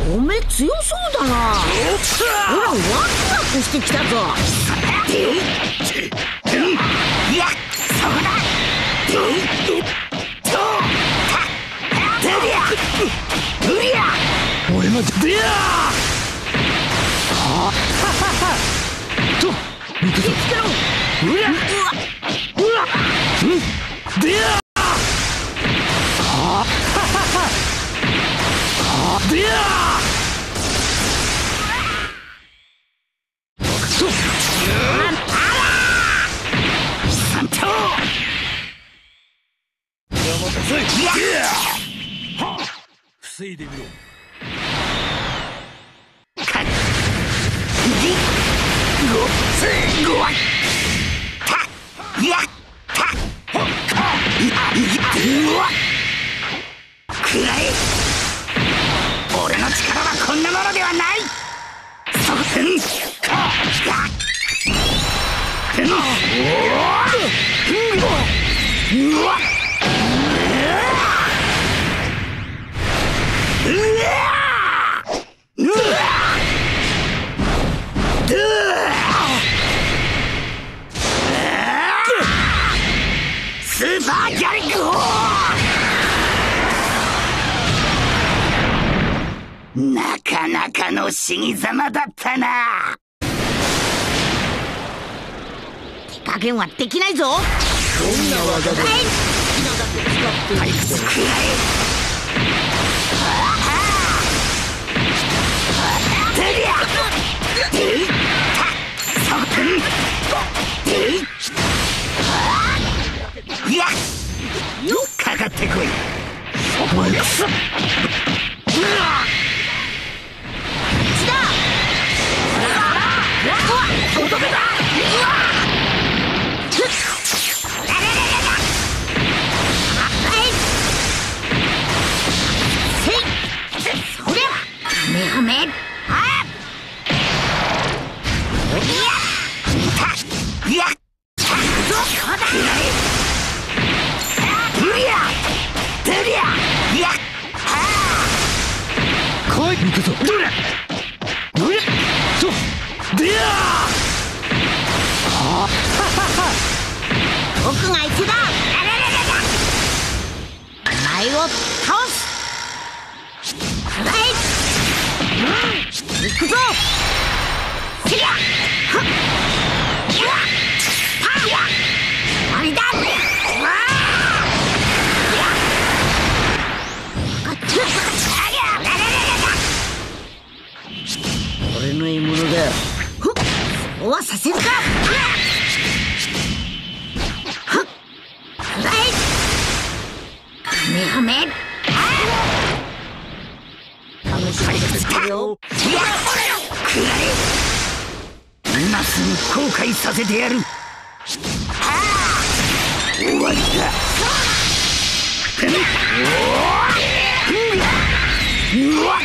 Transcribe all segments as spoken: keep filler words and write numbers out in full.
おめえ強そうだな。ほらワクワクしてきたぞ。 いやそこだ。 俺のでやはと行くぞ。うわうわうんでやはでや防いでみろ。 俺の力はこんなものではない。そこんかうわスーパーギャリック砲。なかなかの死に様だったな。 手加減はできないぞ。どんな技でも好きなだけ使っていいぞ。 くらえ。いやかかってこい。おいくそ。 行くぞ。どれどれそうでやは僕が相手だ。お前を倒す。行くぞ。せやはっやはや終わりだ。俺の獲物だ。そうはさせるか。はっカメハメ試しにしてるよ。 今すぐ後悔させてやる。終わりだ。うわっ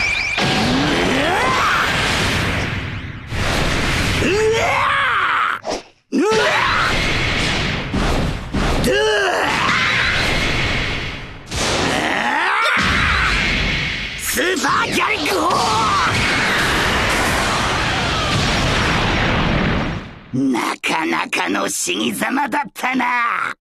スーパーギャリック砲。なかなかの死に様だったな。